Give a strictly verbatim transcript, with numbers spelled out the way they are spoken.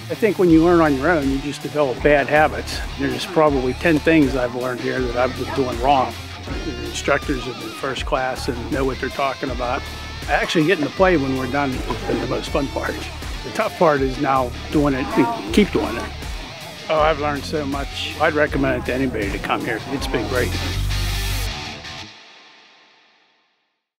I think when you learn on your own, you just develop bad habits. There's probably ten things I've learned here that I've been doing wrong. The instructors have been first class and know what they're talking about. Actually getting to play when we're done has been the most fun part. The tough part is now doing it and keep doing it. Oh, I've learned so much. I'd recommend it to anybody to come here. It's been great.